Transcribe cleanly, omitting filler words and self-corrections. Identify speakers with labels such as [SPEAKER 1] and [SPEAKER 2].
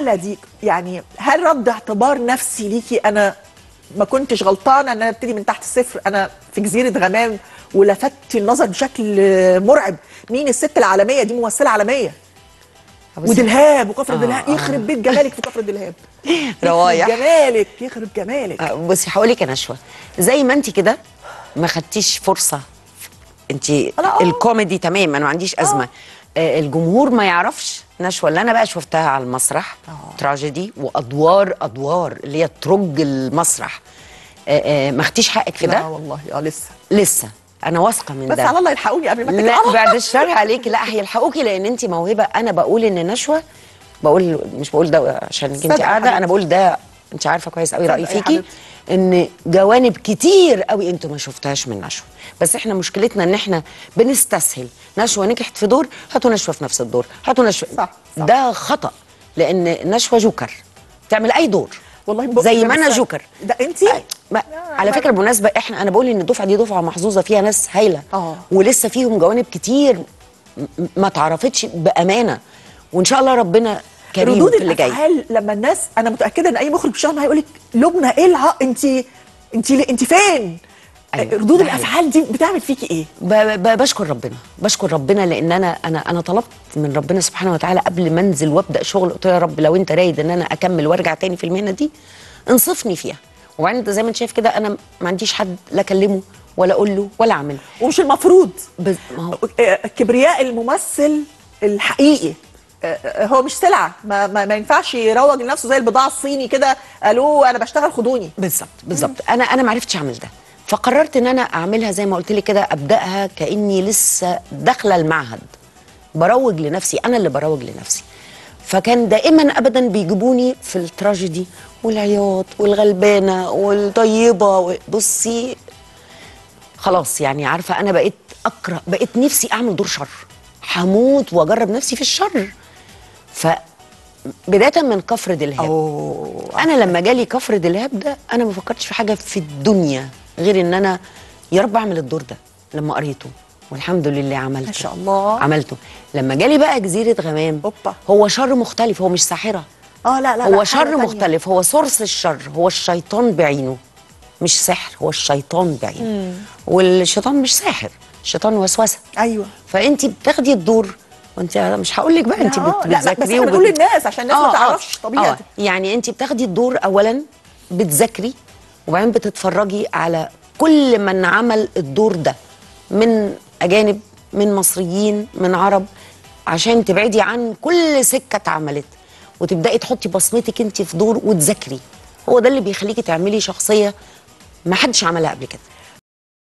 [SPEAKER 1] دي يعني هل رد اعتبار نفسي ليكي انا ما كنتش غلطانه ان انا ابتدي من تحت الصفر؟ انا في جزيره غمام ولفت النظر بشكل مرعب. مين الست العالميه دي؟ ممثله عالميه. ودلهاب وكفر دلهاب، يخرب بيت جمالك في كفر دلهاب.
[SPEAKER 2] روايح
[SPEAKER 1] يخرب جمالك يخرب جمالك.
[SPEAKER 2] بصي هقول لك يا نشوى، زي ما انت كده ما خدتيش فرصه، انت الكوميدي تمام، انا ما عنديش ازمه. الجمهور ما يعرفش نشوى اللي انا بقى شفتها على المسرح، تراجيدي وادوار اللي هي ترج المسرح. ما خدتيش حقك في ده.
[SPEAKER 1] لا والله
[SPEAKER 2] لسه انا واثقه من
[SPEAKER 1] بس
[SPEAKER 2] ده.
[SPEAKER 1] على الله يلحقوني قبل ما
[SPEAKER 2] لا بعد الشر عليكي، لا هيلحقوكي لان انت موهبه. انا بقول ان نشوى، مش بقول ده عشان انت قاعده، انا بقول ده انت عارفه كويس قوي رايي فيكي، ان جوانب كتير قوي انتوا ما شفتهاش من نشوى. بس احنا مشكلتنا ان احنا بنستسهل. نشوى نجحت في دور، هاتوا نشوى في نفس الدور، هاتوا نشوى.
[SPEAKER 1] صح.
[SPEAKER 2] ده خطأ، لان نشوى جوكر تعمل اي دور
[SPEAKER 1] والله
[SPEAKER 2] زي ما انا جوكر.
[SPEAKER 1] ده انت
[SPEAKER 2] على فكره بالمناسبه انا بقول ان الدفعه دي دفعه محظوظه، فيها ناس هايله ولسه فيهم جوانب كتير ما اتعرفتش بامانه، وان شاء الله ربنا كريم
[SPEAKER 1] ردود
[SPEAKER 2] في اللي جاي.
[SPEAKER 1] الافعال لما الناس، انا متاكده ان اي مخرج في الشغل هيقول لك لبنى ايه انت فين؟ أيوة. ردود الافعال دي بتعمل فيكي ايه؟
[SPEAKER 2] بشكر ربنا لان انا طلبت من ربنا سبحانه وتعالى قبل ما انزل وابدا شغل، قلت له يا رب لو انت رايد ان انا اكمل وارجع تاني في المهنه دي انصفني فيها. وبعدين انت زي ما انت شايف كده انا ما عنديش حد لا اكلمه ولا اقول له ولا اعمل.
[SPEAKER 1] ومش المفروض كبرياء الممثل الحقيقي هو مش سلعه، ما ينفعش يروج لنفسه زي البضاعه الصيني كده، قالوا انا بشتغل خدوني.
[SPEAKER 2] بالظبط. انا ما عرفتش اعمل ده، فقررت ان انا اعملها زي ما قلت لك كده، ابداها كاني لسه داخله المعهد، بروج لنفسي، انا اللي بروج لنفسي. فكان دائما ابدا بيجيبوني في التراجيدي والعياط والغلبانه والطيبه. بصي خلاص يعني عارفه انا بقيت نفسي اعمل دور شر، هموت واجرب نفسي في الشر. فبدايه من كفر دلهاب، انا لما جالي كفر دلهاب ده انا ما فكرتش في حاجه في الدنيا غير ان انا يا رب اعمل الدور ده. لما قريته والحمد لله عملته،
[SPEAKER 1] ما شاء الله
[SPEAKER 2] عملته. لما جالي بقى جزيره غمام، هو شر مختلف، هو مش ساحره.
[SPEAKER 1] لا
[SPEAKER 2] هو شر مختلف، هو سورس الشر، هو الشيطان بعينه، مش سحر، هو الشيطان بعينه. والشيطان مش ساحر، الشيطان وسوسه.
[SPEAKER 1] ايوه.
[SPEAKER 2] فانت بتاخدي الدور وانت مش هقول لك بقى انت بتذاكري،
[SPEAKER 1] بس بقول للناس عشان الناس ما تعرفش طبيعه.
[SPEAKER 2] يعني انت بتاخدي الدور اولا بتذاكري، وبعدين بتتفرجي على كل من عمل الدور ده من اجانب، من مصريين، من عرب، عشان تبعدي عن كل سكه اتعملت وتبداي تحطي بصمتك انت في دور وتذاكري. هو ده اللي بيخليكي تعملي شخصيه ما حدش عملها قبل كده.